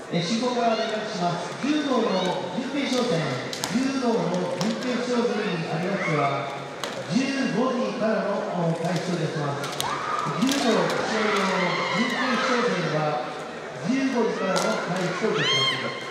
進行からお願いします。柔道の準決勝戦、柔道の準決勝組にありますは、15時からの開始といたします。柔道試合の準決勝戦は15時からの開始といたします。